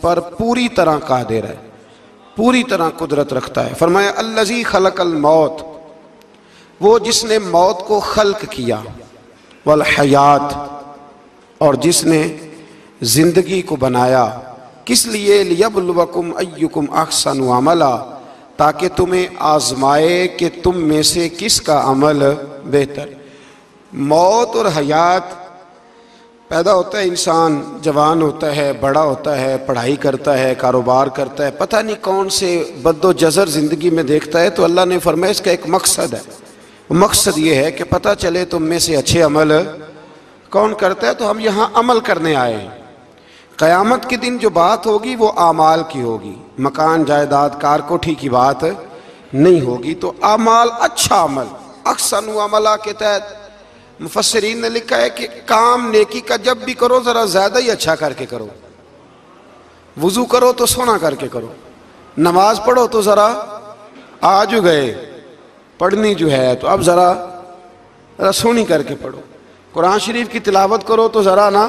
پر پوری طرح قادر ہے، پوری طرح قدرت رکھتا ہے۔ فرمایا الذی خلق الموت، وہ جس نے موت کو خلق کیا، والحیات، اور جس نے زندگی کو بنایا، کس لیے؟ لیبلوکم ایکم احسن عملا، تاکہ تمہیں آزمائے کہ تم میں سے کس کا عمل بہتر۔ موت اور حیات، پیدا ہوتا ہے انسان، جوان ہوتا ہے، بڑا ہوتا ہے، پڑھائی کرتا ہے، کاروبار کرتا ہے، پتہ نہیں کون سے بد و جزر زندگی میں دیکھتا ہے، تو اللہ نے فرمایا اس کا ایک مقصد ہے، مقصد یہ ہے کہ پتہ چلے تم میں سے اچھے عمل کون کرتا ہے۔ تو ہم یہاں عمل کرنے آئے ہیں۔ قیامت کے دن جو بات ہوگی وہ اعمال کی ہوگی، مکان جائیداد کار کوٹھی کی بات نہیں ہوگی۔ تو اعمال، اچھا عمل، احسن عملہ کے تحت مفسرین نے لکھا ہے کہ کام نیکی کا جب بھی کرو ذرا زیادہ ہی اچھا کر کے کرو۔ وضو کرو تو سونا کر کے کرو، نماز پڑھو تو ذرا آج گئے پڑھنی جو ہے تو اب ذرا سونی کر کے پڑھو۔ قرآن شریف کی تلاوت کرو تو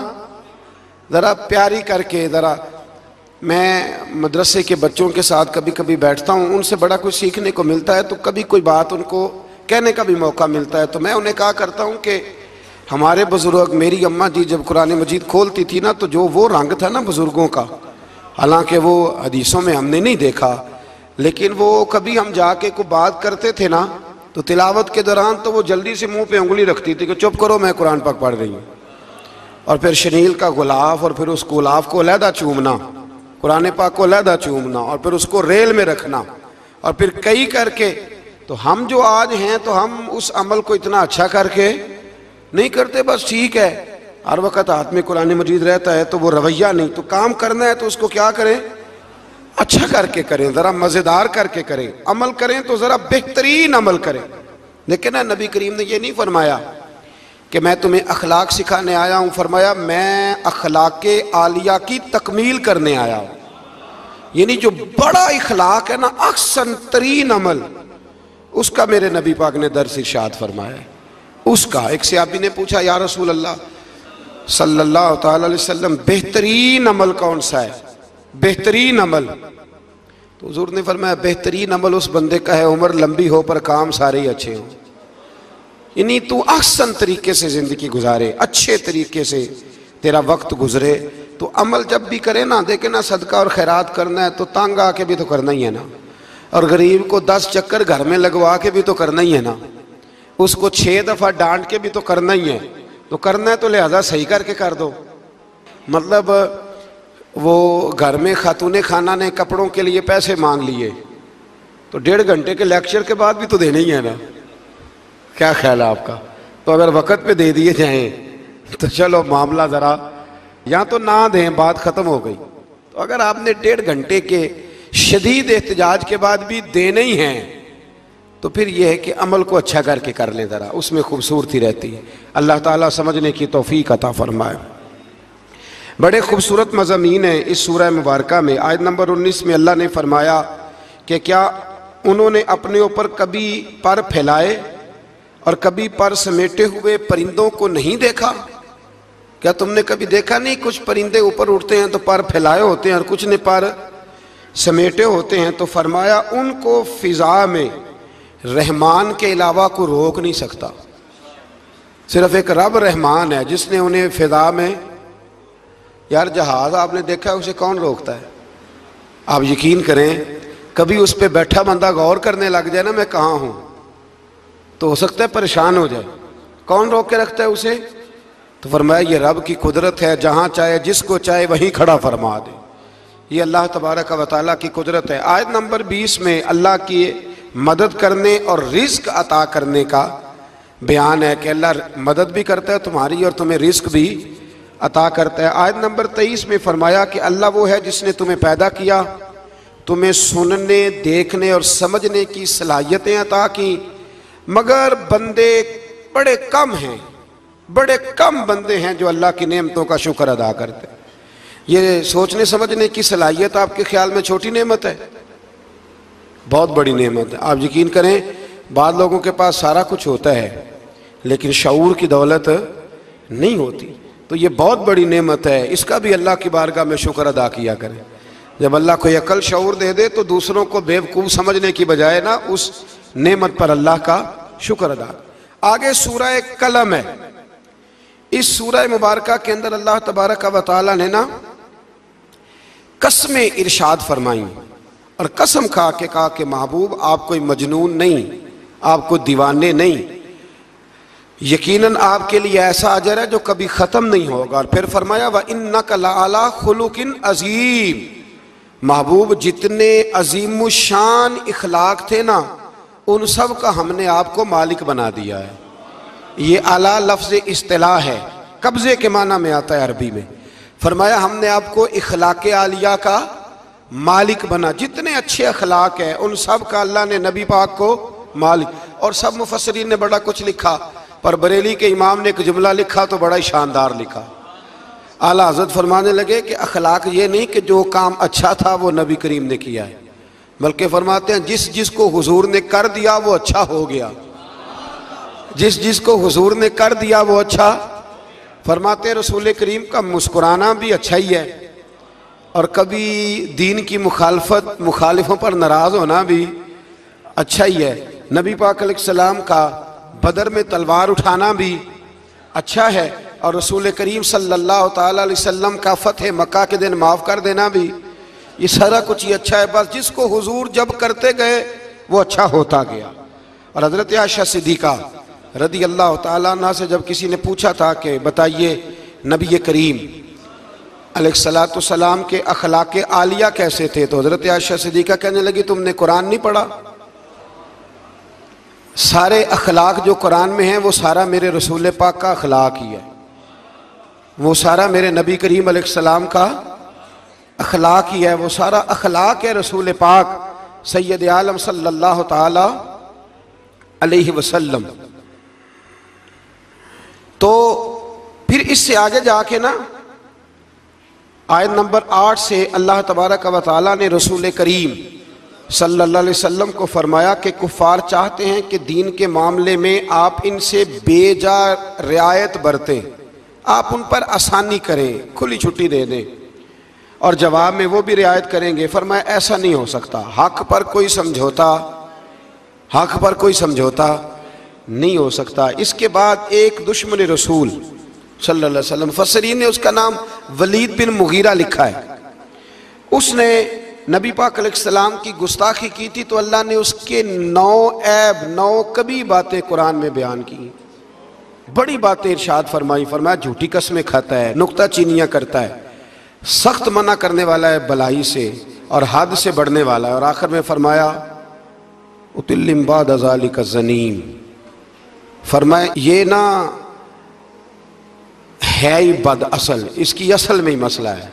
ذرا پیاری کر کے، ذرا میں مدرسے کے بچوں کے ساتھ کبھی کبھی بیٹھتا ہوں، ان سے بڑا کچھ سیکھنے کو ملتا ہے، تو کبھی کوئی بات ان کو کہنے کا بھی موقع ملتا ہے، تو میں انہیں کہا کرتا ہوں کہ ہمارے بزرگ، میری اماں جی جب قرآن مجید کھولتی تھی نا، تو جو وہ رنگ تھا نا بزرگوں کا، حالانکہ وہ حدیثوں میں ہم نے نہیں دیکھا، لیکن وہ کبھی ہم جا کے کوئی بات کرتے تھے نا، تو تلاوت کے دوران تو وہ جلدی سے منہ پہ انگلی رکھتی تھی کہ چپ کرو میں قرآن پاک پڑھ رہی ہوں، اور پھر شنیل کا غلاف، اور پھر اس غلاف کو علیحدہ چومنا، قرآن پاک کو علیحدہ چومنا، اور پھر اس کو ریل میں رکھنا، اور پھر کئی کر کے۔ تو ہم جو آج ہیں تو ہم اس عمل کو اتنا اچھا کر کے نہیں کرتے، بس ٹھیک ہے ہر وقت ہاتھ میں قرآن مجید رہتا ہے تو وہ رویہ نہیں، تو کام کرنا ہے تو اس کو کیا کریں؟ اچھا کر کے کریں، ذرا مزیدار کر کے کریں، عمل کریں تو ذرا بہترین عمل کریں۔ لیکن نبی کریم نے یہ نہیں فرمایا کہ میں تمہیں اخلاق سکھانے آیا ہوں، فرمایا میں اخلاق عالیہ کی تکمیل کرنے آیا ہوں، یعنی جو بڑا اخلاق ہے نا، احسن ترین عمل، اس کا میرے نبی پاک نے درس ارشاد فرمایا ہے۔ اس کا ایک صحابی نے پوچھا یا رسول اللہ صلی اللہ تعالی علیہ وسلم بہترین عمل کون سا ہے؟ بہترین عمل، تو حضور نے فرمایا بہترین عمل اس بندے کا ہے عمر لمبی ہو پر کام سارے ہی اچھے ہوں، یعنی تو احسن طریقے سے زندگی گزارے، اچھے طریقے سے تیرا وقت گزرے۔ تو عمل جب بھی کرے نا، دیکھیں نا صدقہ اور خیرات کرنا ہے تو تانگ آ کے بھی تو کرنا ہی ہے نا، اور غریب کو 10 چکر گھر میں لگوا کے بھی تو کرنا ہی ہے نا، اس کو 6 دفعہ ڈانٹ کے بھی تو کرنا ہی ہے، تو کرنا ہے تو لہذا صحیح کر کے کر دو۔ مطلب وہ گھر میں خاتون خانہ نے کپڑوں کے لیے پیسے مانگ لیے تو 1.5 گھنٹے کے لیکچر کے بعد بھی تو دینے ہی ہے نا، کیا خیال ہے آپ کا؟ تو اگر وقت پہ دے دیے جائیں تو چلو معاملہ ذرا، یا تو نہ دیں، بات ختم ہو گئی۔ تو اگر آپ نے 1.5 گھنٹے کے شدید احتجاج کے بعد بھی دینے ہی ہیں تو پھر یہ ہے کہ عمل کو اچھا کر کے کر لیں، ذرا اس میں خوبصورتی رہتی ہے۔ اللہ تعالیٰ سمجھنے کی توفیق عطا فرمائے۔ بڑے خوبصورت مضامین ہیں اس سورہ مبارکہ میں۔ آیت نمبر 19 میں اللہ نے فرمایا کہ کیا انہوں نے اپنے اوپر کبھی پر پھیلائے اور کبھی پر سمیٹے ہوئے پرندوں کو نہیں دیکھا؟ کیا تم نے کبھی دیکھا نہیں کچھ پرندے اوپر اڑتے ہیں تو پر پھیلائے ہوتے ہیں اور کچھ نے پر سمیٹے ہوتے ہیں؟ تو فرمایا ان کو فضا میں رحمان کے علاوہ کو روک نہیں سکتا، صرف ایک رب رحمان ہے جس نے انہیں فضا میں، یار جہاز آپ نے دیکھا ہے اسے کون روکتا ہے؟ آپ یقین کریں کبھی اس پہ بیٹھا بندہ غور کرنے لگ جائے نا میں کہاں ہوں، تو ہو سکتا ہے پریشان ہو جائے، کون روک کے رکھتا ہے اسے؟ تو فرمایا یہ رب کی قدرت ہے، جہاں چاہے جس کو چاہے وہیں کھڑا فرما دے، یہ اللہ تبارک و تعالیٰ کی قدرت ہے۔ آیت نمبر 20 میں اللہ کی مدد کرنے اور رزق عطا کرنے کا بیان ہے کہ اللہ مدد بھی کرتا ہے تمہاری اور تمہیں رزق بھی عطا کرتا ہے۔ آیت نمبر 23 میں فرمایا کہ اللہ وہ ہے جس نے تمہیں پیدا کیا، تمہیں سننے، دیکھنے اور سمجھنے کی صلاحیتیں عطا کی، مگر بندے بڑے کم ہیں، بڑے کم بندے ہیں جو اللہ کی نعمتوں کا شکر ادا کرتے ہیں۔ یہ سوچنے سمجھنے کی صلاحیت آپ کے خیال میں چھوٹی نعمت ہے؟ بہت بڑی نعمت ہے۔ آپ یقین کریں بعض لوگوں کے پاس سارا کچھ ہوتا ہے لیکن شعور کی دولت نہیں ہوتی، تو یہ بہت بڑی نعمت ہے، اس کا بھی اللہ کی بارگاہ میں شکر ادا کیا کریں۔ جب اللہ کوئی عقل شعور دے دے تو دوسروں کو بیوقوف سمجھنے کی بجائے نا اس نعمت پر اللہ کا شکر ادا۔ آگے سورہ قلم ہے۔ اس سورہ مبارکہ کے اندر اللہ تبارک و تعالی نے نا قسمیں ارشاد فرمائیں اور قسم کھا کے کہا کہ محبوب آپ کوئی مجنون نہیں، آپ کو دیوانے نہیں، یقیناً آپ کے لیے ایسا اجر ہے جو کبھی ختم نہیں ہوگا۔ اور پھر فرمایا وَإِنَّكَ لَعَلَىٰ خُلُقٍ عَظِيمٍ، محبوب جتنے عظیم الشان اخلاق تھے نا ان سب کا ہم نے آپ کو مالک بنا دیا ہے۔ یہ اعلیٰ لفظ اصطلاح ہے، قبضے کے معنی میں آتا ہے عربی میں۔ فرمایا ہم نے آپ کو اخلاق عالیہ کا مالک بنا، جتنے اچھے اخلاق ہیں ان سب کا اللہ نے نبی پاک کو مالک۔ اور سب مفسرین نے بڑا کچھ لکھا، پر بریلی کے امام نے ایک جملہ لکھا تو بڑا ہی شاندار لکھا۔ اعلیٰ حضرت فرمانے لگے کہ اخلاق یہ نہیں کہ جو کام اچھا تھا وہ نبی کریم نے کیا ہے، بلکہ فرماتے ہیں جس جس کو حضور نے کر دیا وہ اچھا ہو گیا، جس جس کو حضور نے کر دیا وہ اچھا۔ فرماتے ہیں رسول کریم کا مسکرانا بھی اچھا ہی ہے، اور کبھی دین کی مخالفوں پر ناراض ہونا بھی اچھا ہی ہے۔ نبی پاک علیہ السلام کا بدر میں تلوار اٹھانا بھی اچھا ہے، اور رسول کریم صلی اللہ تعالیٰ علیہ وسلم کا فتح مکہ کے دن معاف کر دینا بھی، یہ سارا کچھ ہی اچھا ہے۔ بس جس کو حضور جب کرتے گئے وہ اچھا ہوتا گیا۔ اور حضرت عائشہ صدیقہ رضی اللہ تعالیٰ عنہ سے جب کسی نے پوچھا تھا کہ بتائیے نبی کریم علیہ السلام کے اخلاق عالیہ کیسے تھے، تو حضرت عائشہ صدیقہ کہنے لگی تم نے قرآن نہیں پڑھا؟ سارے اخلاق جو قرآن میں ہیں وہ سارا میرے رسول پاک کا اخلاق ہی ہے، وہ سارا میرے نبی کریم علیہ السلام کا اخلاق ہی ہے، وہ سارا اخلاق ہے رسول پاک سید عالم صلی اللہ تعالی علیہ وسلم۔ تو پھر اس سے آگے جا کے نا آیت نمبر 8 سے اللہ تبارک و تعالیٰ نے رسول کریم صلی اللہ علیہ وسلم کو فرمایا کہ کفار چاہتے ہیں کہ دین کے معاملے میں آپ ان سے بے جا رعایت برتیں، آپ ان پر آسانی کریں، کھلی چھٹی دے دیں، اور جواب میں وہ بھی رعایت کریں گے۔ فرمایا ایسا نہیں ہو سکتا، حق پر کوئی سمجھوتا نہیں ہو سکتا۔ اس کے بعد ایک دشمن رسول صلی اللہ علیہ وسلم، مفسرین نے اس کا نام ولید بن مغیرہ لکھا ہے، اس نے نبی پاک علیہ السلام کی گستاخی کی تھی، تو اللہ نے اس کے 9 عیب 9 کبھی باتیں قرآن میں بیان کی، بڑی باتیں ارشاد فرمائی۔ فرمایا جھوٹی قسمیں کھاتا ہے، نکتہ چینیاں کرتا ہے، سخت منع کرنے والا ہے بلائی سے، اور حد سے بڑھنے والا ہے، اور آخر میں فرمایا اتلم بعد ذالک الزنیم، فرمایا یہ نا ہے ہی بد اصل، اس کی اصل میں ہی مسئلہ ہے۔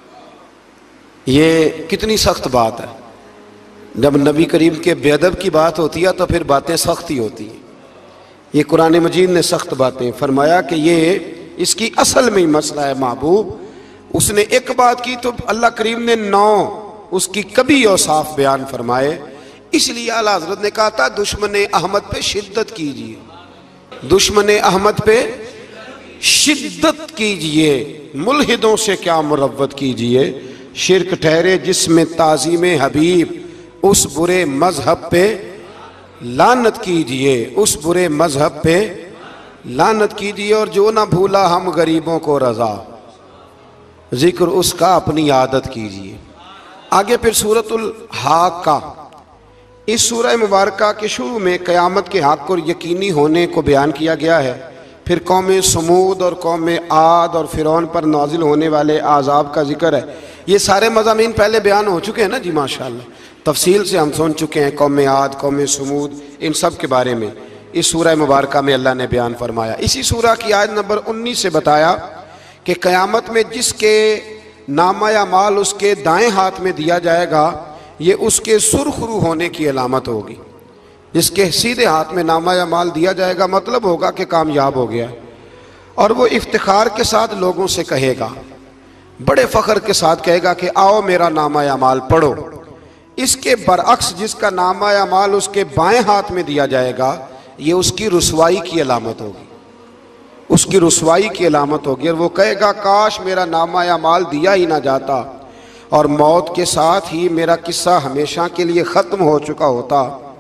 یہ کتنی سخت بات ہے، جب نبی کریم کے بے ادب کی بات ہوتی ہے تو پھر باتیں سخت ہی ہوتی ہیں۔ یہ قرآن مجید نے سخت باتیں فرمایا کہ یہ اس کی اصل میں ہی مسئلہ ہے محبوب۔ اس نے ایک بات کی تو اللہ کریم نے 9 اس کی کبھی اوصاف بیان فرمائے۔ اس لیے اعلیٰ حضرت نے کہا تھا دشمن احمد پہ شدت کیجئے، دشمن احمد پہ شدت کیجئے، ملحدوں سے کیا مروت کیجئے، شرک ٹھہرے جس میں تعظیم حبیب، اس برے مذہب پہ لعنت کیجئے، اس برے مذہب پہ لعنت کیجئے، اور جو نہ بھولا ہم غریبوں کو رضا، ذکر اس کا اپنی عادت کیجئے۔ آگے پھر سورۃ الحاقہ، اس سورہ مبارکہ کے شروع میں قیامت کے حق اور یقینی ہونے کو بیان کیا گیا ہے، پھر قوم سمود اور قوم عاد اور فرعون پر نازل ہونے والے عذاب کا ذکر ہے۔ یہ سارے مضامین پہلے بیان ہو چکے ہیں نا جی، ماشاءاللہ تفصیل سے ہم سن چکے ہیں، قوم عاد، قوم سمود، ان سب کے بارے میں اس سورہ مبارکہ میں اللہ نے بیان فرمایا۔ اسی سورہ کی آیت نمبر 19 سے بتایا کہ قیامت میں جس کے نامہ اعمال اس کے دائیں ہاتھ میں دیا جائے گا، یہ اس کے سرخ رو ہونے کی علامت ہوگی۔ جس کے سیدھے ہاتھ میں نامہ اعمال دیا جائے گا مطلب ہوگا کہ کامیاب ہو گیا، اور وہ افتخار کے ساتھ لوگوں سے کہے گا، بڑے فخر کے ساتھ کہے گا کہ آؤ میرا نامہ اعمال پڑھو۔ اس کے برعکس جس کا نامہ اعمال اس کے بائیں ہاتھ میں دیا جائے گا، یہ اس کی رسوائی کی علامت ہوگی، اس کی رسوائی کی علامت ہوگی، اور وہ کہے گا کاش میرا نامہ اعمال دیا ہی نہ جاتا، اور موت کے ساتھ ہی میرا قصہ ہمیشہ کے لیے ختم ہو چکا ہوتا،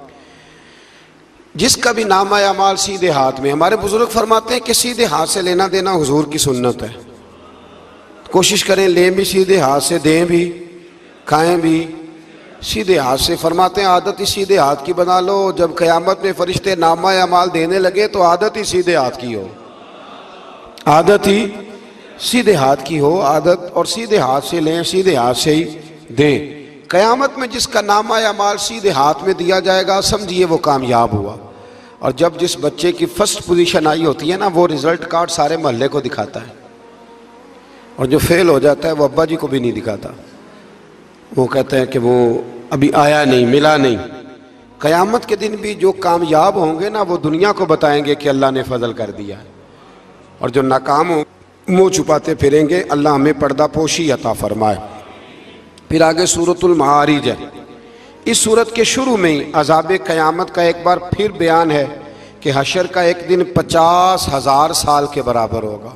جس کا بھی نامہ اعمال سیدھے ہاتھ میں۔ ہمارے بزرگ فرماتے ہیں کہ سیدھے ہاتھ سے لینا دینا حضور کی سنت ہے، کوشش کریں لیں بھی سیدھے ہاتھ سے، دیں بھی، کھائیں بھی سیدھے ہاتھ سے۔ فرماتے ہیں عادت ہی سیدھے ہاتھ کی بنا لو، جب قیامت میں فرشتے نامہ اعمال دینے لگے تو عادت ہی سیدھے ہاتھ کی ہو، عادت ہی سیدھے ہاتھ کی ہو، عادت، اور سیدھے ہاتھ سے لیں، سیدھے ہاتھ سے ہی دیں۔ قیامت میں جس کا نامہ اعمال سیدھے ہاتھ میں دیا جائے گا سمجھیے وہ کامیاب ہوا۔ اور جب جس بچے کی فرسٹ پوزیشن آئی ہوتی ہے نا، وہ رزلٹ کارڈ سارے محلے کو دکھاتا ہے، اور جو فیل ہو جاتا ہے وہ ابا جی کو بھی نہیں دکھاتا، وہ کہتے ہیں کہ وہ ابھی آیا نہیں، ملا نہیں۔ قیامت کے دن بھی جو کامیاب ہوں گے نا وہ دنیا کو بتائیں گے کہ اللہ نے فضل کر دیا، اور جو ناکام ہوں منہ چھپاتے پھریں گے۔ اللہ ہمیں پردہ پوشی عطا فرمائے۔ پھر آگے سورۃ المعارج ہے۔ اس سورت کے شروع میں ہی عذاب قیامت کا ایک بار پھر بیان ہے کہ حشر کا ایک دن 50,000 سال کے برابر ہوگا،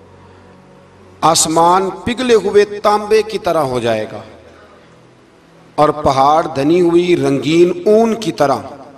آسمان پگھلے ہوئے تانبے کی طرح ہو جائے گا، اور پہاڑ دھنی ہوئی رنگین اون کی طرح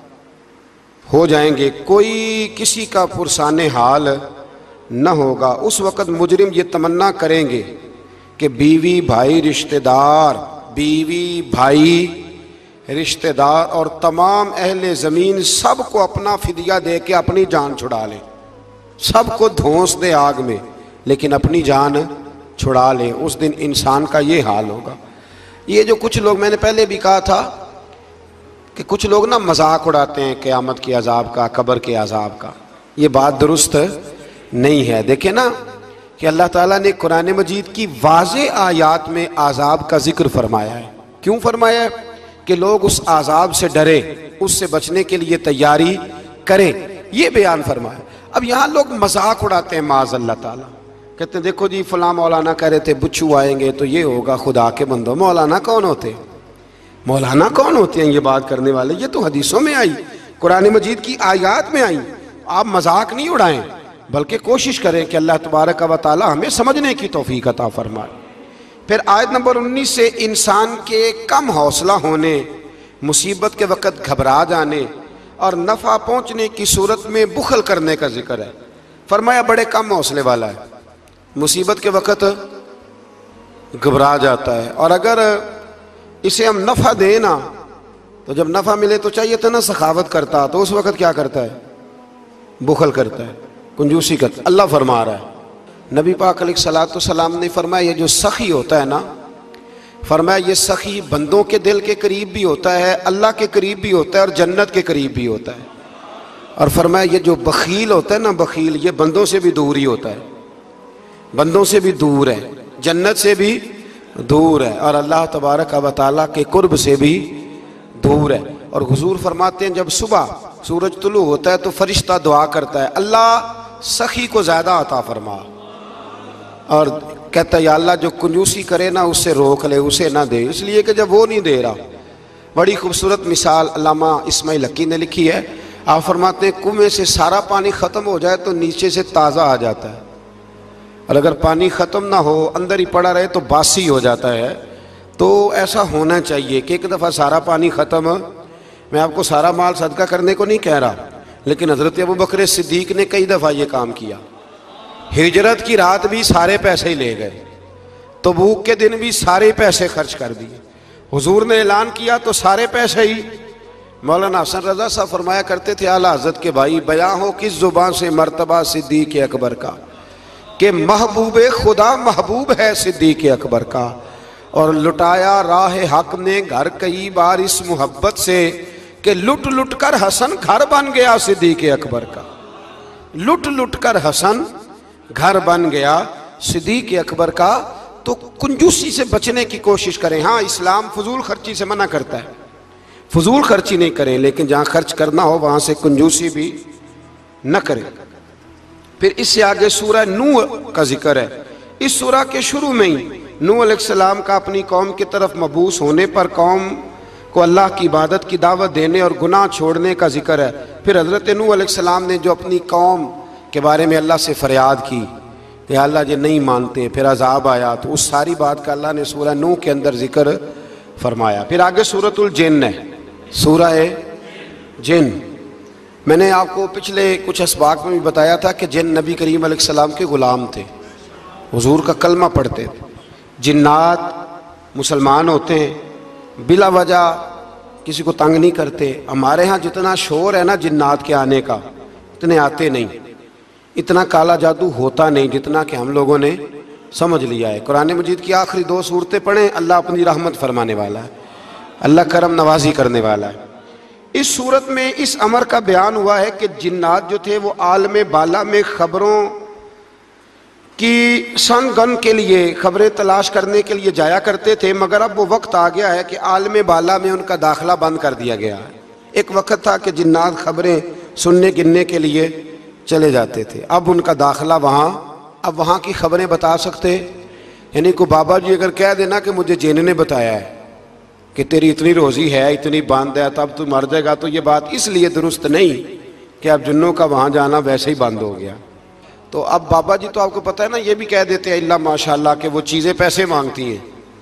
ہو جائیں گے، کوئی کسی کا پرسان حال نہ ہوگا۔ اس وقت مجرم یہ تمنا کریں گے کہ بیوی بھائی رشتہ دار، بیوی بھائی رشتہ دار اور تمام اہل زمین سب کو اپنا فدیہ دے کے اپنی جان چھڑا لیں، سب کو دھونس دے آگ میں لیکن اپنی جان چھڑا لیں۔ اس دن انسان کا یہ حال ہوگا۔ یہ جو کچھ لوگ، میں نے پہلے بھی کہا تھا کہ کچھ لوگ نا مذاق اڑاتے ہیں قیامت کے عذاب کا، قبر کے عذاب کا، یہ بات درست نہیں ہے۔ دیکھیں نا کہ اللہ تعالیٰ نے قرآن مجید کی واضح آیات میں عذاب کا ذکر فرمایا ہے۔ کیوں فرمایا ہے؟ کہ لوگ اس عذاب سے ڈرے، اس سے بچنے کے لیے تیاری کریں، یہ بیان فرمایا۔ اب یہاں لوگ مذاق اڑاتے ہیں معاذ اللہ تعالیٰ، کہتے ہیں دیکھو جی فلاں مولانا کہہ رہے تھے بچھو آئیں گے تو یہ ہوگا۔ خدا کے بندو، مولانا کون ہوتے ہیں؟ مولانا کون ہوتے ہیں یہ بات کرنے والے؟ یہ تو حدیثوں میں آئی، قرآن مجید کی آیات میں آئی۔ آپ مذاق نہیں اڑائیں بلکہ کوشش کریں کہ اللہ تبارک و تعالی ہمیں سمجھنے کی توفیق عطا فرمائے۔ پھر آیت نمبر 19 سے انسان کے کم حوصلہ ہونے، مصیبت کے وقت گھبرا جانے اور نفع پہنچنے کی صورت میں بخل کرنے کا ذکر ہے۔ فرمایا بڑے کم حوصلے والا ہے، مصیبت کے وقت گھبرا جاتا ہے، اور اگر اسے ہم نفع دیں نا تو جب نفع ملے تو چاہیے تھا نا سخاوت کرتا، تو اس وقت کیا کرتا ہے؟ بخل کرتا ہے، کنجوسی کرتا ہے۔ اللہ فرما رہا ہے، نبی پاک علیہ الصلوۃ والسلام نے فرمایا یہ جو سخی ہوتا ہے نا، فرمایا یہ سخی بندوں کے دل کے قریب بھی ہوتا ہے، اللہ کے قریب بھی ہوتا ہے، اور جنت کے قریب بھی ہوتا ہے۔ اور فرمایا یہ جو بخیل ہوتا ہے نا، بخیل یہ بندوں سے بھی دور ہی ہوتا ہے، بندوں سے بھی دور ہے، جنت سے بھی دور ہے، اور اللہ تبارک و تعالیٰ کے قرب سے بھی دور ہے۔ اور حضور فرماتے ہیں جب صبح سورج طلوع ہوتا ہے تو فرشتہ دعا کرتا ہے اللہ سخی کو زیادہ عطا فرما، اور کہتا ہے یا اللہ جو کنجوسی کرے نا اس سے روک لے، اسے نہ دے، اس لیے کہ جب وہ نہیں دے رہا۔ بڑی خوبصورت مثال علامہ اسماعیل حقی نے لکھی ہے۔ آپ فرماتے ہیں کنویں سے سارا پانی ختم ہو جائے تو نیچے سے تازہ آ جاتا ہے، اور اگر پانی ختم نہ ہو اندر ہی پڑا رہے تو باسی ہو جاتا ہے۔ تو ایسا ہونا چاہیے کہ ایک دفعہ سارا پانی ختم، میں آپ کو سارا مال صدقہ کرنے کو نہیں کہہ رہا، لیکن حضرت ابوبکر صدیق نے کئی دفعہ یہ کام کیا۔ ہجرت کی رات بھی سارے پیسے ہی لے گئے، تبوک کے دن بھی سارے پیسے خرچ کر دیے، حضور نے اعلان کیا تو سارے پیسے ہی۔ مولانا حسن رضا صاحب فرمایا کرتے تھے اعلیٰ حضرت کے بھائی، بیاں ہو کس زبان سے مرتبہ صدیق اکبر کا کہ محبوب خدا محبوب ہے صدیق اکبر کا، اور لٹایا راہ حق نے گھر کئی بار اس محبت سے کہ لٹ لٹ کر حسن گھر بن گیا صدیق اکبر کا، لٹ لٹ کر حسن گھر بن گیا صدیق اکبر کا۔ تو کنجوسی سے بچنے کی کوشش کریں۔ ہاں اسلام فضول خرچی سے منع کرتا ہے، فضول خرچی نہیں کریں، لیکن جہاں خرچ کرنا ہو وہاں سے کنجوسی بھی نہ کریں۔ پھر اس سے آگے سورہ نوح کا ذکر ہے۔ اس سورہ کے شروع میں ہی نوح علیہ السلام کا اپنی قوم کی طرف مبعوث ہونے پر قوم کو اللہ کی عبادت کی دعوت دینے اور گناہ چھوڑنے کا ذکر ہے۔ پھر حضرت نوح علیہ السلام نے جو اپنی قوم کے بارے میں اللہ سے فریاد کی کہ اللہ جی نہیں مانتے، پھر عذاب آیا، تو اس ساری بات کا اللہ نے سورہ نوح کے اندر ذکر فرمایا۔ پھر آگے سورۃ الجن ہے، سورہ جن۔ میں نے آپ کو پچھلے کچھ اسباق میں بھی بتایا تھا کہ جن نبی کریم علیہ السلام کے غلام تھے، حضور کا کلمہ پڑھتے تھے۔ جنات مسلمان ہوتے ہیں، بلا وجہ کسی کو تنگ نہیں کرتے۔ ہمارے ہاں جتنا شور ہے نا جنات کے آنے کا، اتنے آتے نہیں، اتنا کالا جادو ہوتا نہیں جتنا کہ ہم لوگوں نے سمجھ لیا ہے۔ قرآن مجید کی آخری 2 سورتیں پڑھیں، اللہ اپنی رحمت فرمانے والا ہے، اللہ کرم نوازی کرنے والا ہے۔ اس صورت میں اس امر کا بیان ہوا ہے کہ جنات جو تھے وہ عالم بالا میں خبروں کی سن گن کے لیے، خبریں تلاش کرنے کے لیے جایا کرتے تھے، مگر اب وہ وقت آ گیا ہے کہ عالم بالا میں ان کا داخلہ بند کر دیا گیا ہے۔ ایک وقت تھا کہ جنات خبریں سننے گننے کے لیے چلے جاتے تھے، اب ان کا داخلہ اب وہاں کی خبریں بتا سکتے، یعنی کوئی بابا جی اگر کہہ دینا کہ مجھے جن نے بتایا ہے کہ تیری اتنی روزی ہے، اتنی باندھ ہے، تب تو مر جائے گا، تو یہ بات اس لیے درست نہیں کہ اب جنوں کا وہاں جانا ویسے ہی بند ہو گیا۔ تو اب بابا جی تو آپ کو پتہ ہے نا، یہ بھی کہہ دیتے ہیں اللہ ماشاءاللہ کہ وہ چیزیں پیسے مانگتی ہیں،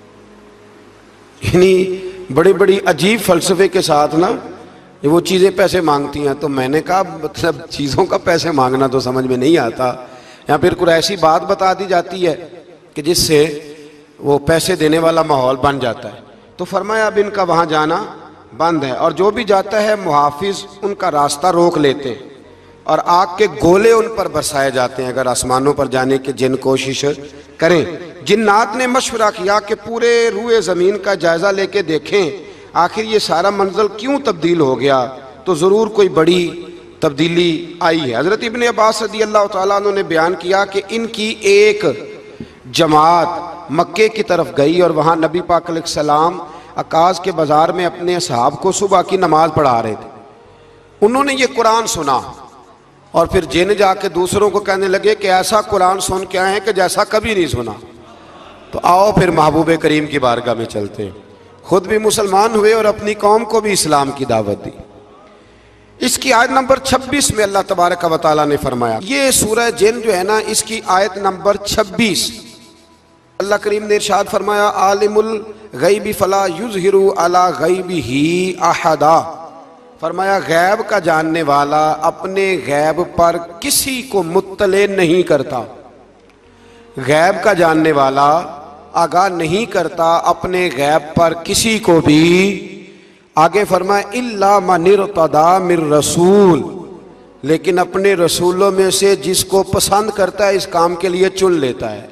یعنی بڑی بڑی عجیب فلسفے کے ساتھ نا وہ چیزیں پیسے مانگتی ہیں۔ تو میں نے کہا مطلب چیزوں کا پیسے مانگنا تو سمجھ میں نہیں آتا، یا پھر کوئی ایسی بات بتا دی جاتی ہے کہ جس سے وہ پیسے دینے والا ماحول بن جاتا ہے۔ تو فرمایا اب ان کا وہاں جانا بند ہے، اور جو بھی جاتا ہے محافظ ان کا راستہ روک لیتے ہیں، اور آگ کے گولے ان پر برسائے جاتے ہیں اگر آسمانوں پر جانے کی جن کوشش کریں۔ جنات نے مشورہ کیا کہ پورے روئے زمین کا جائزہ لے کے دیکھیں آخر یہ سارا منزل کیوں تبدیل ہو گیا، تو ضرور کوئی بڑی تبدیلی آئی ہے۔ حضرت ابن عباس رضی اللہ تعالیٰ عنہ نے بیان کیا کہ ان کی ایک جماعت مکے کی طرف گئی، اور وہاں نبی پاک علیہ السلام عکاظ کے بازار میں اپنے اصحاب کو صبح کی نماز پڑھا رہے تھے۔ انہوں نے یہ قرآن سنا، اور پھر جن جا کے دوسروں کو کہنے لگے کہ ایسا قرآن سن کے آئے ہیں کہ جیسا کبھی نہیں سنا۔ تو آؤ پھر محبوب کریم کی بارگاہ میں چلتے ہیں، خود بھی مسلمان ہوئے اور اپنی قوم کو بھی اسلام کی دعوت دی۔ اس کی آیت نمبر 26 میں اللہ تبارک و تعالیٰ نے فرمایا، یہ سورہ جن جو ہے نا، اس کی آیت نمبر 26، اللہ کریم نے ارشاد فرمایا عالم الغیب فلا یظہر علی غیبہ احدا، فرمایا غیب کا جاننے والا اپنے غیب پر کسی کو مطلع نہیں کرتا، غیب کا جاننے والا آگاہ نہیں کرتا اپنے غیب پر کسی کو بھی۔ آگے فرمایا الا من ارتضی من رسول، لیکن اپنے رسولوں میں سے جس کو پسند کرتا ہے اس کام کے لیے چن لیتا ہے۔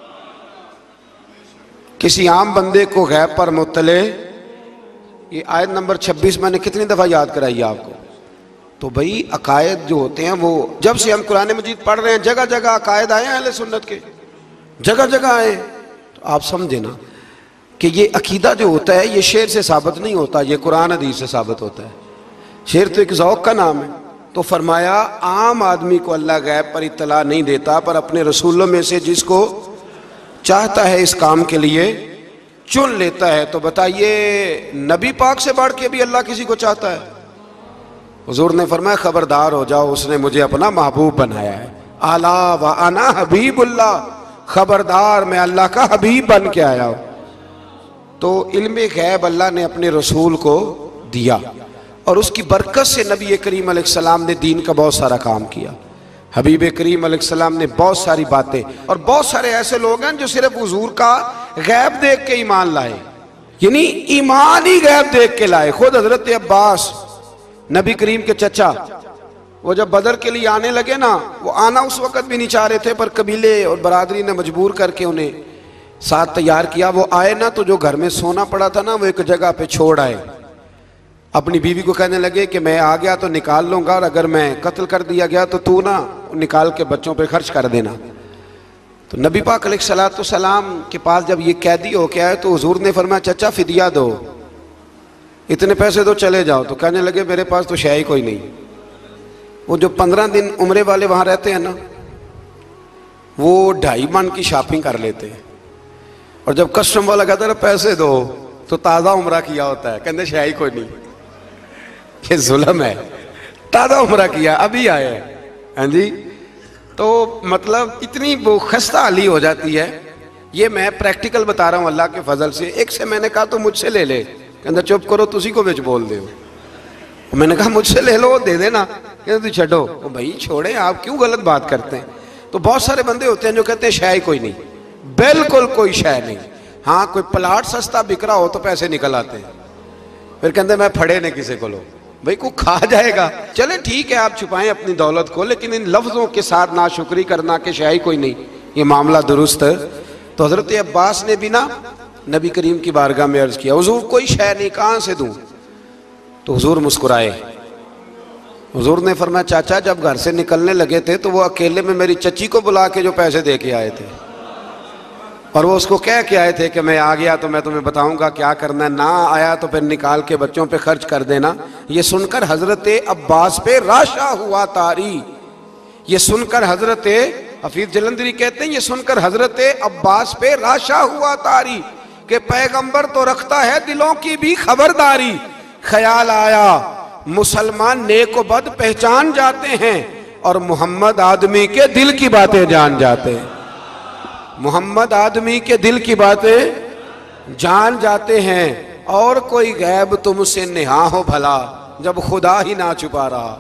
کسی عام بندے کو غیب پر مطلع، یہ آیت نمبر 26 میں نے کتنی دفعہ یاد کرائی آپ کو؟ تو بھئی عقائد جو ہوتے ہیں وہ جب سے ہم قرآن مجید پڑھ رہے ہیں جگہ جگہ عقائد آئے ہیں اہل سنت کے، جگہ جگہ آئے ہیں، تو آپ سمجھیں نا کہ یہ عقیدہ جو ہوتا ہے یہ شعر سے ثابت نہیں ہوتا، یہ قرآن حدیث سے ثابت ہوتا ہے۔ شعر تو ایک ذوق کا نام ہے۔ تو فرمایا عام آدمی کو اللہ غیب پر اطلاع نہیں دیتا، پر اپنے رسولوں میں سے جس کو چاہتا ہے اس کام کے لیے چن لیتا ہے۔ تو بتائیے نبی پاک سے بڑھ کے بھی اللہ کسی کو چاہتا ہے؟ حضور نے فرمایا خبردار ہو جاؤ، اس نے مجھے اپنا محبوب بنایا ہے، الا وانا حبیب اللہ، خبردار میں اللہ کا حبیب بن کے آیا ہوں۔ تو علم غیب اللہ نے اپنے رسول کو دیا، اور اس کی برکت سے نبی کریم علیہ السلام نے دین کا بہت سارا کام کیا۔ حبیب کریم علیہ السلام نے بہت ساری باتیں، اور بہت سارے ایسے لوگ ہیں جو صرف حضور کا غیب دیکھ کے ایمان لائے، یعنی ایمان ہی غیب دیکھ کے لائے۔ خود حضرت عباس نبی کریم کے چچا، وہ جب بدر کے لیے آنے لگے نا، وہ آنا اس وقت بھی نہیں چاہ رہے تھے، پر قبیلے اور برادری نے مجبور کر کے انہیں ساتھ تیار کیا۔ وہ آئے نا تو جو گھر میں سونا پڑا تھا نا وہ ایک جگہ پہ چھوڑ آئے، اپنی بیوی کو کہنے لگے کہ میں آ گیا تو نکال لوں گا، اور اگر میں قتل کر دیا گیا تو تو نا نکال کے بچوں پہ خرچ کر دینا۔ تو نبی پاک علیہ السلام کے پاس جب یہ قیدی ہو کے آئے تو حضور نے فرمایا چچا فدیہ دو، اتنے پیسے دو چلے جاؤ۔ تو کہنے لگے میرے پاس تو شے ہی کوئی نہیں۔ وہ جو 15 دن عمرے والے وہاں رہتے ہیں نا، وہ 2.5 من کی شاپنگ کر لیتے ہیں، اور جب کسٹم والا کہتا ہے پیسے دو تو تازہ عمرہ کیا ہوتا ہے، کہتے شے ہی کوئی نہیں۔ یہ ظلم ہے، تازہ عمرہ کیا ابھی آئے ہیں، ہاں جی، تو مطلب اتنی وہ خستہ حالی ہو جاتی ہے. یہ میں پریکٹیکل بتا رہا ہوں اللہ کے فضل سے. ایک سے میں نے کہا تو مجھ سے لے لے, کہتا چپ کرو تسی کو بچ بول دے ہو. میں نے کہا مجھ سے لے لو دے دینا, کہتا تو چھڈو. بھائی چھوڑیں, آپ کیوں غلط بات کرتے ہیں. تو بہت سارے بندے ہوتے ہیں جو کہتے ہیں شے ہی کوئی نہیں, بالکل کوئی شے نہیں. ہاں کوئی پلاٹ سستا بک رہا ہو تو پیسے نکل آتے ہیں, پھر کہتے ہیں میں پھڑے نہیں کسی کو لو. بھائی کو کھا جائے گا, چلے ٹھیک ہے آپ چھپائیں اپنی دولت کو, لیکن ان لفظوں کے ساتھ ناشکری کرنا کہ شے ہی کوئی نہیں, یہ معاملہ درست ہے. تو حضرت عباس نے بھی نا نبی کریم کی بارگاہ میں عرض کیا, حضور کوئی شے نہیں, کہاں سے دوں. تو حضور مسکرائے. حضور نے فرمایا چاچا جب گھر سے نکلنے لگے تھے تو وہ اکیلے میں میری چچی کو بلا کے جو پیسے دے کے آئے تھے, اور وہ اس کو کہہ کے آئے تھے کہ میں آ گیا تو میں تمہیں بتاؤں گا کیا کرنا ہے, نہ آیا تو پھر نکال کے بچوں پہ خرچ کر دینا. یہ سن کر حضرت عباس پہ راشا ہوا طاری. یہ سن کر حضرت حفیظ جلندری کہتے ہیں یہ سن کر حضرت عباس پہ راشا ہوا طاری کہ پیغمبر تو رکھتا ہے دلوں کی بھی خبرداری. خیال آیا مسلمان نیک و بد پہچان جاتے ہیں اور محمد آدمی کے دل کی باتیں جان جاتے ہیں. محمد آدمی کے دل کی باتیں جان جاتے ہیں, اور کوئی غیب تم سے نہا ہو بھلا جب خدا ہی نہ چھپا رہا.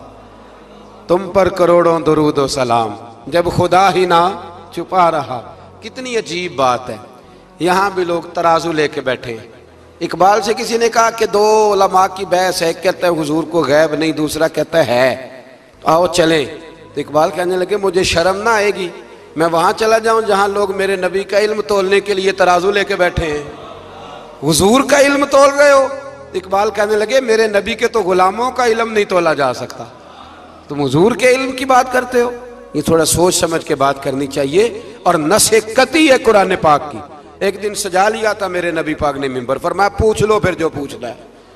تم پر کروڑوں درود و سلام جب خدا ہی نہ چھپا رہا. کتنی عجیب بات ہے. یہاں بھی لوگ ترازو لے کے بیٹھے. اقبال سے کسی نے کہا کہ دو علماء کی بحث ہے, کہتا ہے حضور کو غیب نہیں, دوسرا کہتا ہے آؤ چلیں. تو اقبال کہنے لگے مجھے شرم نہ آئے گی میں وہاں چلا جاؤں جہاں لوگ میرے نبی کا علم تولنے کے لیے ترازو لے کے بیٹھے ہیں, حضور کا علم تول رہے ہو. اقبال کہنے لگے میرے نبی کے تو غلاموں کا علم نہیں تولا جا سکتا, تم حضور کے علم کی بات کرتے ہو. یہ تھوڑا سوچ سمجھ کے بات کرنی چاہیے. اور نص قطعی ہے قرآن پاک کی. ایک دن سجا لیا تھا میرے نبی پاک نے ممبر, فرمایا پوچھ لو پھر جو پوچھنا ہے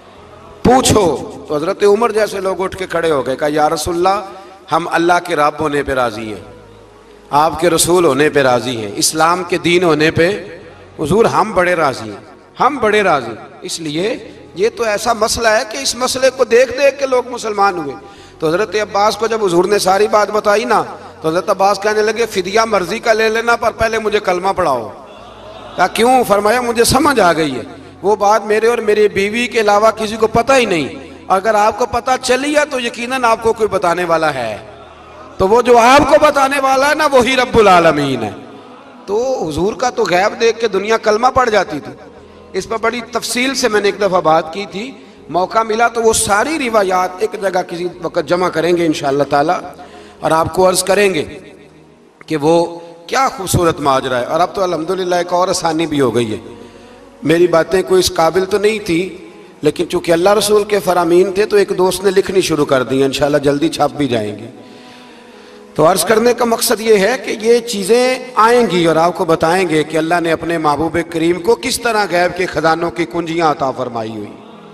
پوچھو. تو حضرت عمر جیسے لوگ اٹھ کے کھڑے ہو گئے, کہا یا رسول اللہ ہم اللہ کے رب ہونے پہ راضی ہیں, آپ کے رسول ہونے پہ راضی ہیں, اسلام کے دین ہونے پہ حضور ہم بڑے راضی ہیں, ہم بڑے راضی. اس لیے یہ تو ایسا مسئلہ ہے کہ اس مسئلے کو دیکھ دیکھ کے لوگ مسلمان ہوئے. تو حضرت عباس کو جب حضور نے ساری بات بتائی نا تو حضرت عباس کہنے لگے فدیہ مرضی کا لے لینا پر پہلے مجھے کلمہ پڑھاؤ. کہا کیوں؟ فرمایا مجھے سمجھ آ گئی ہے, وہ بات میرے اور میری بیوی کے علاوہ کسی کو پتہ ہی نہیں, اگر آپ کو پتہ چلی ہے تو یقیناً آپ کو کوئی بتانے والا ہے, تو وہ جو آپ کو بتانے والا ہے نا وہی رب العالمین ہے. تو حضور کا تو غیب دیکھ کے دنیا کلمہ پڑھ جاتی تھی. اس پر بڑی تفصیل سے میں نے ایک دفعہ بات کی تھی, موقع ملا تو وہ ساری روایات ایک جگہ کسی وقت جمع کریں گے انشاءاللہ تعالی, اور آپ کو عرض کریں گے کہ وہ کیا خوبصورت ماجرا ہے. اور اب تو الحمدللہ ایک اور آسانی بھی ہو گئی ہے. میری باتیں کوئی اس قابل تو نہیں تھی, لیکن چونکہ اللہ رسول کے فرامین تھے تو ایک دوست نے لکھنی شروع کر دی, انشاءاللہ جلدی چھاپ بھی جائیں گے. تو عرض کرنے کا مقصد یہ ہے کہ یہ چیزیں آئیں گی اور آپ کو بتائیں گے کہ اللہ نے اپنے محبوب کریم کو کس طرح غیب کے خزانوں کی کنجیاں عطا فرمائی ہوئی.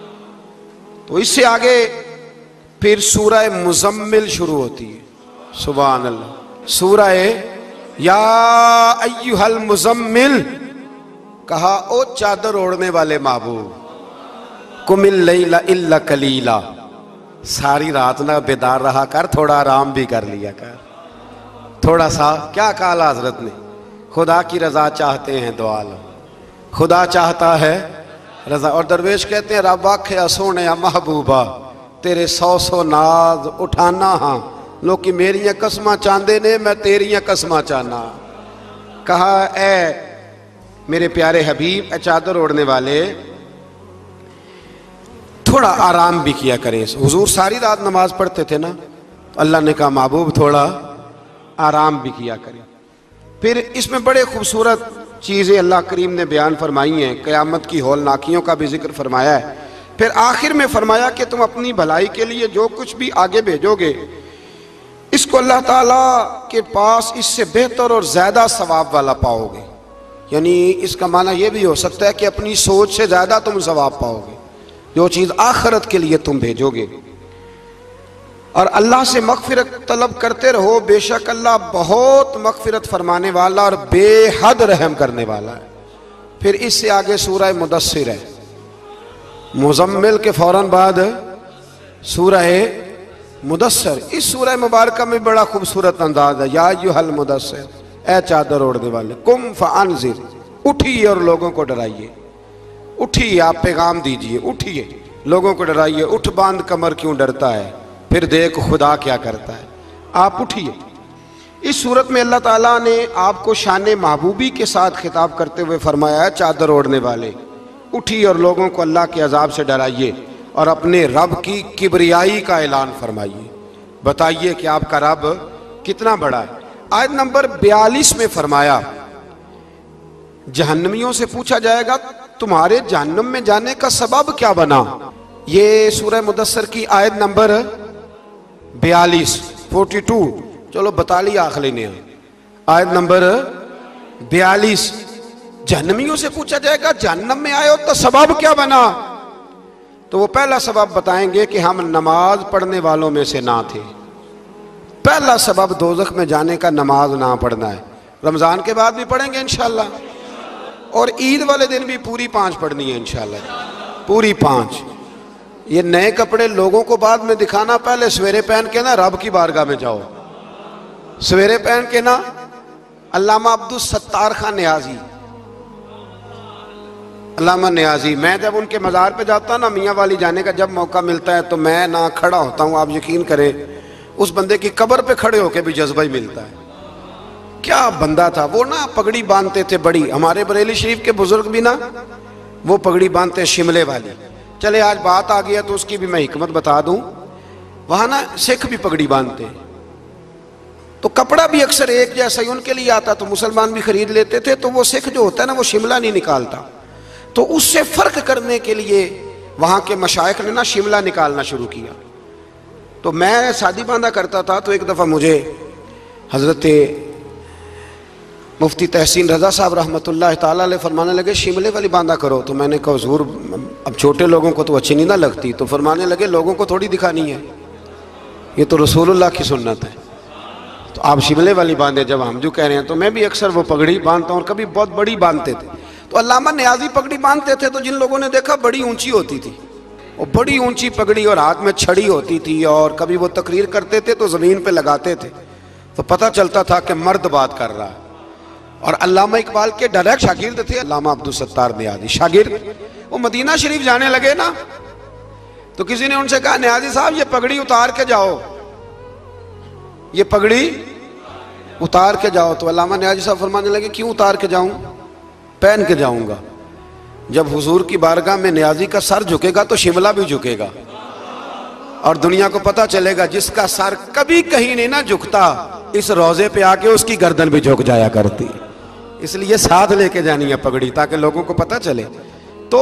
تو اس سے آگے پھر سورہ مزمل شروع ہوتی ہے. سبحان اللہ. سورہ یا ایھا المزمل, کہا او چادر اوڑھنے والے محبوب, قم اللیل الا قلیلا, ساری رات نہ بیدار رہا کر, تھوڑا آرام بھی کر لیا کر, تھوڑا سا. کیا کہا حضرت نے؟ خدا کی رضا چاہتے ہیں دو عالم, خدا چاہتا ہے رضا. اور درویش کہتے ہیں رب آکھیا سونے محبوبہ تیرے سو سو ناز اٹھانا ہاں, لوکی میریاں قسماں چاندے نے میں تیریاں قسماں چاہنا. کہا اے میرے پیارے حبیب, اے چادر اوڑھنے والے, تھوڑا آرام بھی کیا کریں. حضور ساری رات نماز پڑھتے تھے نا, اللہ نے کہا محبوب تھوڑا آرام بھی کیا کریں. پھر اس میں بڑے خوبصورت چیزیں اللہ کریم نے بیان فرمائی ہیں, قیامت کی ہولناکیوں کا بھی ذکر فرمایا ہے. پھر آخر میں فرمایا کہ تم اپنی بھلائی کے لیے جو کچھ بھی آگے بھیجو گے اس کو اللہ تعالیٰ کے پاس اس سے بہتر اور زیادہ ثواب والا پاؤ گے. یعنی اس کا معنی یہ بھی ہو سکتا ہے کہ اپنی سوچ سے زیادہ تم ثواب پاؤ گے جو چیز آخرت کے لیے تم بھیجو گے. اور اللہ سے مغفرت طلب کرتے رہو, بے شک اللہ بہت مغفرت فرمانے والا اور بے حد رحم کرنے والا ہے. پھر اس سے آگے سورہ مدثر ہے, مزمل کے فوراً بعد سورہ मुदस्सर, इस सूरह मुबारक में बड़ा खूबसूरत अंदाज है। या अय्युहल मुदस्सर, ए चादर ओढ़ने वाले, कुम फअंज़िर, उठिए और लोगों को डराइए। उठिए, आप पैगाम दीजिए, उठिए लोगों को डराइए। उठ बांध कमर क्यों डरता है, फिर देख खुदा क्या करता है। आप उठिए। इस सूरत में अल्लाह ताला ने आपको शान महबूबी के साथ खिताब करते हुए फरमाया है, चादर ओढ़ने वाले उठिए और लोगों को अल्लाह के अजाब से डराइए और अपने रब की किबरियाई का ऐलान फरमाइए। बताइए कि आपका रब कितना बड़ा है। आयत नंबर 42 में फरमाया, जहन्नमियों से पूछा जाएगा तुम्हारे जहन्नम में जाने का सबब क्या बना। ये सूरह मुदस्सर की आयत नंबर 42, 42, चलो बता लिया आखिरी ने। आयत नंबर 42, जहन्नमियों से पूछा जाएगा जहन्नम में आए हो तो सबब क्या बना। तो वो पहला सबब बताएंगे कि हम नमाज पढ़ने वालों में से ना थे। पहला सबब दोज़ख में जाने का नमाज ना पढ़ना है। रमज़ान के बाद भी पढ़ेंगे इंशाअल्लाह, और ईद वाले दिन भी पूरी 5 पढ़नी है इंशाअल्लाह, पूरी 5। ये नए कपड़े लोगों को बाद में दिखाना, पहले सवेरे पहन के ना रब की बारगाह में जाओ। सवेरे पहन के ना अल्लामा अब्दुल सत्तार खान न्याजी, अल्लामा न्याजी, मैं जब उनके मज़ार पे जाता हूँ ना, मियाँ वाली जाने का जब मौका मिलता है तो मैं ना खड़ा होता हूँ। आप यकीन करें उस बंदे की कब्र पे खड़े होके भी जज्बा ही मिलता है। क्या बंदा था वो ना, पगड़ी बांधते थे बड़ी। हमारे बरेली शरीफ के बुजुर्ग भी ना वो पगड़ी बांधते शिमले वाली। चले आज बात आ गया तो उसकी भी मैं हिकमत बता दूं। वहां ना सिख भी पगड़ी बांधते हैं, तो कपड़ा भी अक्सर एक जैसा ही उनके लिए आता, तो मुसलमान भी खरीद लेते थे। तो वो सिख जो होता है ना वो शिमला नहीं निकालता, तो उससे फर्क करने के लिए वहां के मशाइख ने ना शिमला निकालना शुरू किया। तो मैं शादी बांधा करता था, तो एक दफा मुझे हजरत मुफ्ती तहसीन रजा साहब रहमतुल्लाह ताला अलैह फरमाने लगे शिमले वाली बांधा करो। तो मैंने कहा हुजूर अब छोटे लोगों को तो अच्छी नहीं ना लगती। तो फरमाने लगे लोगों को थोड़ी दिखानी है, ये तो रसूलुल्लाह की सुन्नत है, तो आप शिमले वाली बांधे। जब हम जो कह रहे हैं तो मैं भी अक्सर वो पगड़ी बांधता हूँ, और कभी बहुत बड़ी बांधते थे। तो अल्लामा न्याजी पगड़ी बांधते थे, तो जिन लोगों ने देखा बड़ी ऊंची होती थी, और बड़ी ऊंची पगड़ी और हाथ में छड़ी होती थी, और कभी वो तकरीर करते थे तो ज़मीन पे लगाते थे, तो पता चलता था कि मर्द बात कर रहा है। और अल्लामा इकबाल के डायरेक्ट शागिर्द थे अल्लामा अब्दुल सत्तार न्याजी, शागिर्द। वो मदीना शरीफ जाने लगे ना, तो किसी ने उनसे कहा न्याजी साहब ये पगड़ी उतार के जाओ, ये पगड़ी उतार के जाओ। तो अल्लामा न्याजी साहब फरमाने लगे क्यों उतार के जाऊं, पहन के जाऊंगा। जब हुजूर की बारगाह में न्याजी का सर झुकेगा तो शिमला भी झुकेगा, और दुनिया को पता चलेगा जिसका सर कभी कहीं नहीं ना झुकता, इस रोजे पे आके उसकी गर्दन भी झुक जाया करती। इसलिए साथ लेके जानी है पगड़ी, ताकि लोगों को पता चले। तो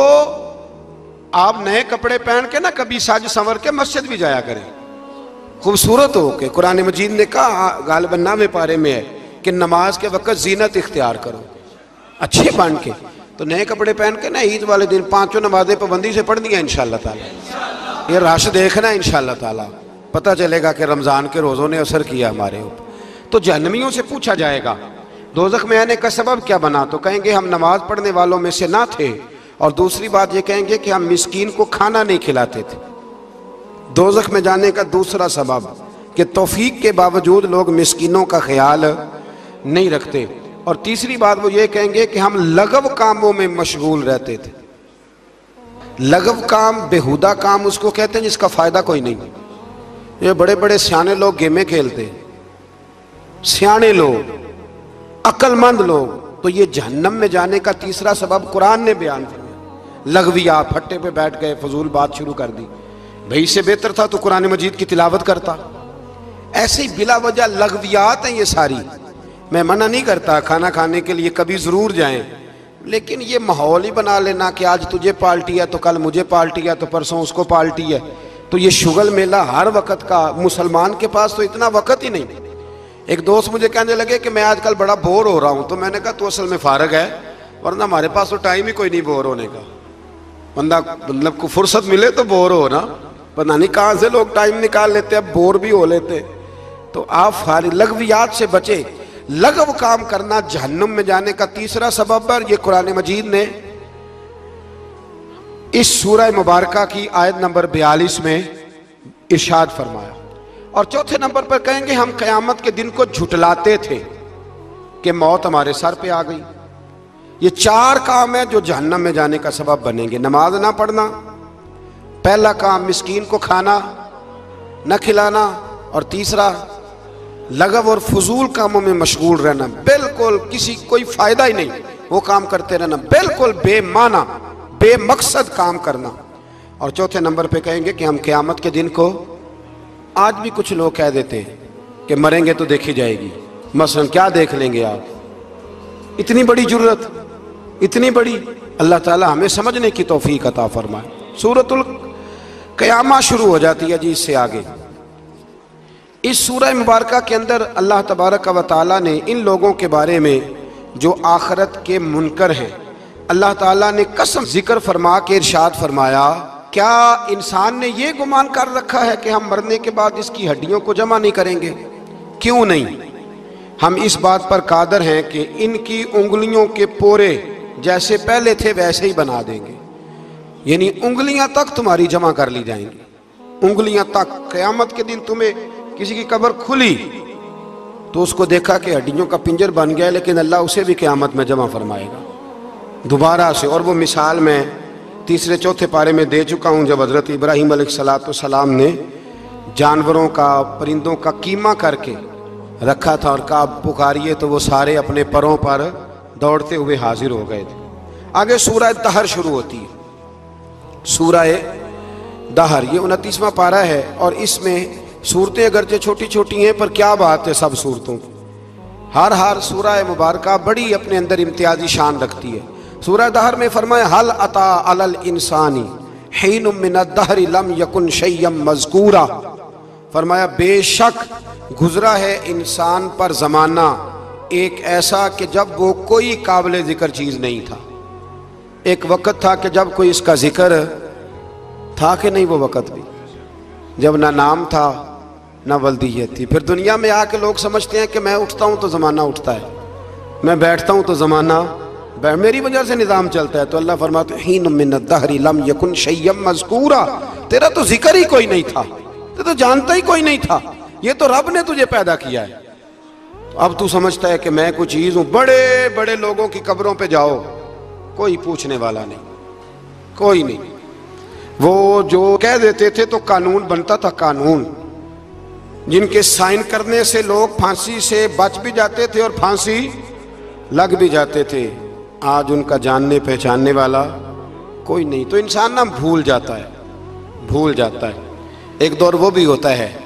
आप नए कपड़े पहन के ना कभी साज संवर के मस्जिद भी जाया करें, खूबसूरत हो के। कुरान मजीद ने कहा गालिबन नामे पारे में है कि नमाज के वक्त जीनत इख्तियार करो, अच्छे बन के। तो नए कपड़े पहन के ना ईद वाले दिन 5 नमाजें पाबंदी से पढ़नी है इंशाअल्लाह ताला। ये राश देखना है इंशाअल्लाह ताला, पता चलेगा कि रमज़ान के रोज़ों ने असर किया हमारे ऊपर। तो जहन्नमियों से पूछा जाएगा दोज़ख में आने का सबब क्या बना, तो कहेंगे हम नमाज पढ़ने वालों में से ना थे, और दूसरी बात ये कहेंगे कि हम मिस्कीन को खाना नहीं खिलाते थे। दोज़ख में जाने का दूसरा सबब कि तौफीक के बावजूद लोग मिस्कीनों का ख्याल नहीं रखते। और तीसरी बात वो ये कहेंगे कि हम लगव कामों में मशगूल रहते थे। लगव काम, बेहुदा काम उसको कहते हैं जिसका फायदा कोई नहीं। ये बड़े बड़े सियाने लोग गेमें खेलते, सियाने लोग, अक्लमंद लोग। तो ये जहन्नम में जाने का तीसरा सबब कुरान ने बयान किया। लगविया, फट्टे पे बैठ गए, फजूल बात शुरू कर दी। भाई इससे बेहतर था तो कुरान मजीद की तिलावत करता। ऐसे ही बिला वजह लगवियात हैं ये सारी। मैं मना नहीं करता खाना खाने के लिए कभी ज़रूर जाएं, लेकिन ये माहौल ही बना लेना कि आज तुझे पार्टी है तो कल मुझे पार्टी है तो परसों उसको पार्टी है। तो ये शुगल मेला हर वक्त का, मुसलमान के पास तो इतना वक्त ही नहीं। एक दोस्त मुझे कहने लगे कि मैं आजकल बड़ा बोर हो रहा हूँ, तो मैंने कहा तो असल में फारग है, वरना हमारे पास तो टाइम ही कोई नहीं बोर होने का। बंदा मतलब को फुर्सत मिले तो बोर हो ना, पता नहीं कहाँ से लोग टाइम निकाल लेते, अब बोर भी हो लेते। तो आप फारिग लगवियात से बचे। लगव काम करना जहन्नुम में जाने का तीसरा सबब है। ये कुरान मजीद ने इस सूरह मुबारका की आयत नंबर 42 में इरशाद फरमाया, اور چوتھے نمبر پر کہیں گے ہم قیامت کے دن کو جھٹلاتے تھے کہ موت ہمارے سر پہ آ گئی۔ یہ 4 کام ہیں جو جہنم میں جانے کا سبب بنیں گے۔ نماز نہ پڑھنا، پہلا کام مسکین کو کھانا نہ کھلانا، اور تیسرا لغو اور فضول کاموں میں مشغول رہنا، بالکل کوئی فائدہ ہی نہیں وہ کام کرتے رہنا، بالکل بے معنی بے مقصد کام کرنا۔ اور چوتھے نمبر پہ کہیں گے کہ ہم قیامت کے دن کو، آج بھی کچھ لوگ کہہ دیتے ہیں کہ مریں گے تو دیکھی جائے گی، مثلا کیا دیکھ لیں گے آپ؟ اتنی بڑی جرت، اتنی بڑی، اللہ تعالی ہمیں سمجھنے کی توفیق عطا فرمائے۔ سورۃ القیامہ شروع ہو جاتی ہے جی اس سے آگے۔ اس سورہ مبارکہ کے اندر اللہ تبارک و تعالیٰ نے ان لوگوں کے بارے میں جو آخرت کے منکر ہیں، اللہ تعالیٰ نے قسم ذکر فرما کے ارشاد فرمایا، کیا انسان نے یہ گمان کر رکھا ہے کہ ہم مرنے کے بعد اس کی ہڈیوں کو جمع نہیں کریں گے؟ کیوں نہیں؟ ہم اس بات پر قادر ہیں کہ ان کی انگلیوں کے پورے جیسے پہلے تھے ویسے ہی بنا دیں گے، یعنی انگلیاں تک تمہاری جمع کر لی جائیں گی، انگلیاں تک۔ قیامت کے دن تمہیں کسی کی قبر کھلی تو اس کو دیکھا کہ ہڈیوں کا پنجر بن گیا، لیکن اللہ اسے بھی قیامت میں جمع فرمائے گا دوبارہ سے۔ اور وہ مثال میں 3 4 پارے میں دے چکا ہوں، جب حضرت ابراہیم علیہ السلام نے جانوروں کا، پرندوں کا قیمہ کر کے رکھا تھا اور کہا پکاریے، تو وہ سارے اپنے پروں پر دوڑتے ہوئے حاضر ہو گئے تھے۔ آگے سورہ دہر شروع ہوتی ہے، سورہ دہر، یہ 29واں پارہ ہے، اور اس میں صورتیں اگرچہ چھوٹی چھوٹی ہیں پر کیا بات ہے سب صورتوں کی۔ ہر سورہ مبارکہ بڑی اپنے اندر امتیازی شان رکھتی ہے۔ سورہ دہر میں فرمایا حل اتی علی الانسان حین من الدہر لم یکن شیئا مذکورا، فرمایا بے شک گزرا ہے انسان پر زمانہ ایک ایسا کہ جب وہ کوئی قابل ذکر چیز نہیں تھا۔ ایک وقت تھا کہ جب کوئی اس کا ذکر تھا کہ نہیں، وہ وقت بھی جب نہ نام تھا نہ ولدیت تھی۔ پھر دنیا میں آ کے لوگ سمجھتے ہیں کہ میں اٹھتا ہوں تو زمانہ اٹھتا ہے، میں بیٹھتا ہوں تو زمانہ میری وجہ سے نظام چلتا ہے۔ تو اللہ فرماتے ہیں حین من الدہر لم یکن شیئا مذکورا، تیرا تو ذکر ہی کوئی نہیں تھا، تو جانتا ہی کوئی نہیں تھا، یہ تو رب نے تجھے پیدا کیا ہے۔ اب تو سمجھتا ہے کہ میں کوئی چیز ہوں۔ بڑے بڑے لوگوں کی قبروں پہ جاؤ، کوئی پوچھنے والا نہیں، کوئی نہیں۔ وہ جو کہہ دیتے تھے تو قانون بنتا تھا، قانون جن کے سائن کرنے سے لوگ پھانسی سے بچ بھی جاتے تھے اور پھانسی لگ بھی جاتے تھے، آج ان کا جاننے پہچاننے والا کوئی نہیں۔ تو انسان نہ بھول جاتا ہے۔ ایک دور وہ بھی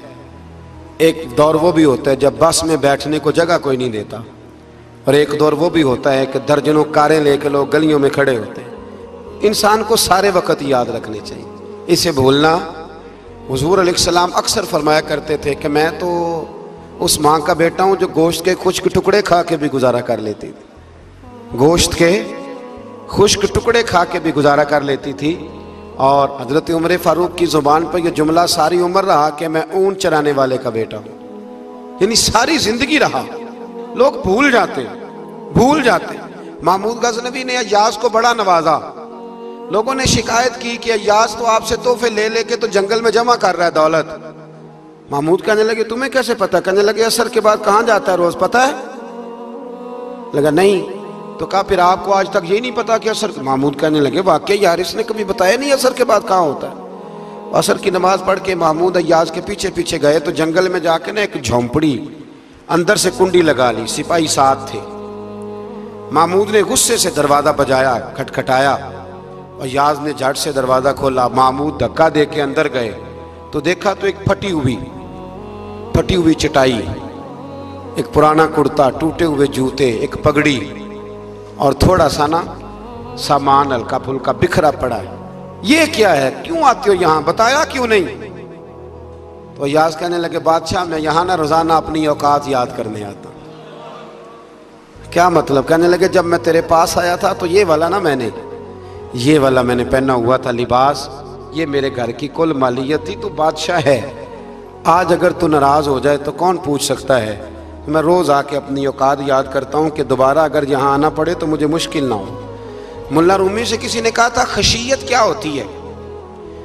ہوتا ہے جب بس میں بیٹھنے کو جگہ کوئی نہیں دیتا، اور ایک دور وہ بھی ہوتا ہے کہ درجنوں کاریں لے کے لوگ گلیوں میں کھڑے ہوتے ہیں۔ انسان کو سارے وقت یاد رکھنے چاہیے، اسے بھولنا۔ حضور علیہ السلام اکثر فرمایا کرتے تھے کہ میں تو اس ماں کا بیٹا ہوں جو گوشت کے خشک ٹکڑے کھا کے بھی گزارا کر لیتی تھی، گوشت کے خشک ٹکڑے کھا کے بھی گزارا کر لیتی تھی۔ اور حضرت عمر فاروق کی زبان پر یہ جملہ ساری عمر رہا کہ میں اونٹ چرانے والے کا بیٹا ہوں، یعنی ساری زندگی رہا۔ لوگ بھول جاتے ہیں۔ محمود غزنوی نے ایاز کو بڑا نوازا، لوگوں نے شکایت کی کہ ایاز تو آپ سے تحفے لے لے کے تو جنگل میں جمع کر رہا ہے دولت۔ محمود کہنے لگے تمہیں کیسے پتا؟ کہنے لگے عصر کے بعد کہاں جاتا ہے روز، پتا ہے؟ لگا نہیں، تو کہا پھر آپ کو آج تک یہ نہیں پتا کہ عصر؟ محمود کہنے لگے واقعی یار اس نے کبھی بتایا نہیں عصر کے بعد کہاں ہوتا ہے۔ عصر کی نماز پڑھ کے محمود ایاز کے پیچھے پیچھے گئے تو جنگل میں جا کے نا ایک جھونپڑی اندر سے کنڈی لگا لی، سپاہی ساتھ تھے۔ محمود نے غصے سے دروازہ بجایا، کھٹکھٹایا، اور ایاز نے جھٹ سے دروازہ کھولا۔ محمود دھکا دے کے اندر گئے تو دیکھا تو ایک پھٹی ہوئی چٹائی، ایک پرانا کرتا، ٹوٹے ہوئے جوتے، ایک پگڑی اور تھوڑا سا نا سامان ہلکا پھلکا بکھرا پڑا ہے۔ یہ کیا ہے؟ کیوں آتے ہو یہاں؟ بتایا کیوں نہیں؟ تو ایاز کہنے لگے بادشاہ میں یہاں نا روزانہ اپنی اوقات یاد کرنے آتا۔ کیا مطلب؟ کہنے لگے جب میں تیرے پاس آیا تھا تو یہ والا میں نے پہنا ہوا تھا لباس، یہ میرے گھر کی کل مالیت تھی، تو بادشاہ ہے، آج اگر تو ناراض ہو جائے تو کون پوچھ سکتا ہے؟ میں روز آ کے اپنی اوقات یاد کرتا ہوں کہ دوبارہ اگر یہاں آنا پڑے تو مجھے مشکل نہ ہو۔ ملا رومی سے کسی نے کہا تھا خشیت کیا ہوتی ہے؟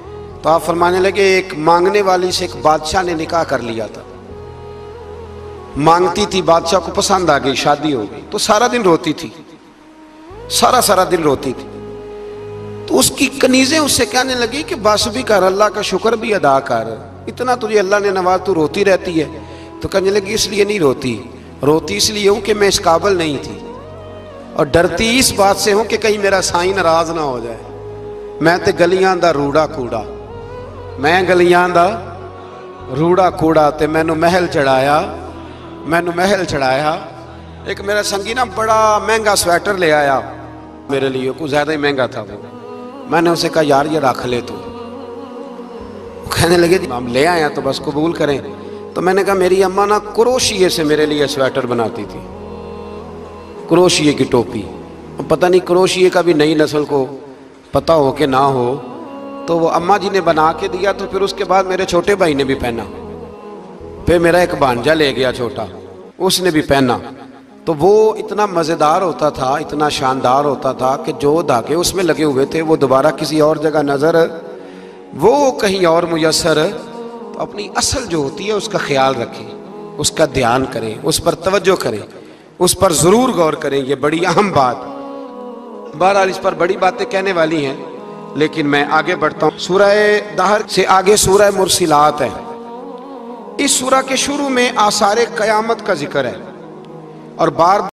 تو آپ فرمانے لگے ایک مانگنے والی سے ایک بادشاہ نے نکاح کر لیا تھا، مانگتی تھی، بادشاہ کو پسند آ گئی، شادی ہو گئی، تو سارا دن روتی تھی، سارا دن روتی تھی۔ تو اس کی کنیزیں اس سے کہنے لگی کہ بس بھی کر، اللہ کا شکر بھی ادا کر، اتنا تجھے اللہ نے نواز، تو روتی رہتی ہے۔ تو کہنے لگی اس لیے نہیں روتی، روتی اس لیے ہوں کہ میں اس قابل نہیں تھی، اور ڈرتی اس بات سے ہوں کہ کہیں میرا سائیں ناراض نہ ہو جائے۔ میں تے گلیاں دا روڑا کوڑا، میں گلیاں دا روڑا کوڑا تے مینوں محل چڑھایا، مینوں محل چڑھایا۔ ایک میرا سنگی نا بڑا مہنگا سویٹر لے آیا میرے لیے، کچھ زیادہ ہی مہنگا تھا وہ۔ میں نے اسے کہا یار یہ رکھ لے تو۔ کہنے لگے ہم لے آئے تو بس قبول کریں۔ تو میں نے کہا میری اماں نا کروشیے سے میرے لیے سویٹر بناتی تھی، کروشیے کی ٹوپی، پتہ نہیں کروشیے کا بھی نئی نسل کو پتہ ہو کہ نہ ہو، تو وہ اماں جی نے بنا کے دیا، تو پھر اس کے بعد میرے چھوٹے بھائی نے بھی پہنا، پھر میرا ایک بھانجا لے گیا چھوٹا، اس نے بھی پہنا۔ تو وہ اتنا مزیدار ہوتا تھا، اتنا شاندار ہوتا تھا کہ جو دھاگے اس میں لگے ہوئے تھے وہ دوبارہ کسی اور جگہ نظر، وہ کہیں اور میسر۔ تو اپنی اصل جو ہوتی ہے اس کا خیال رکھیں، اس کا دھیان کریں، اس پر توجہ کریں، اس پر ضرور غور کریں، یہ بڑی اہم بات۔ بہرحال اس پر بڑی باتیں کہنے والی ہیں، لیکن میں آگے بڑھتا ہوں۔ سورہ دہر سے آگے سورہ مرسلات ہے۔ اس سورہ کے شروع میں آثار قیامت کا ذکر ہے، اور بار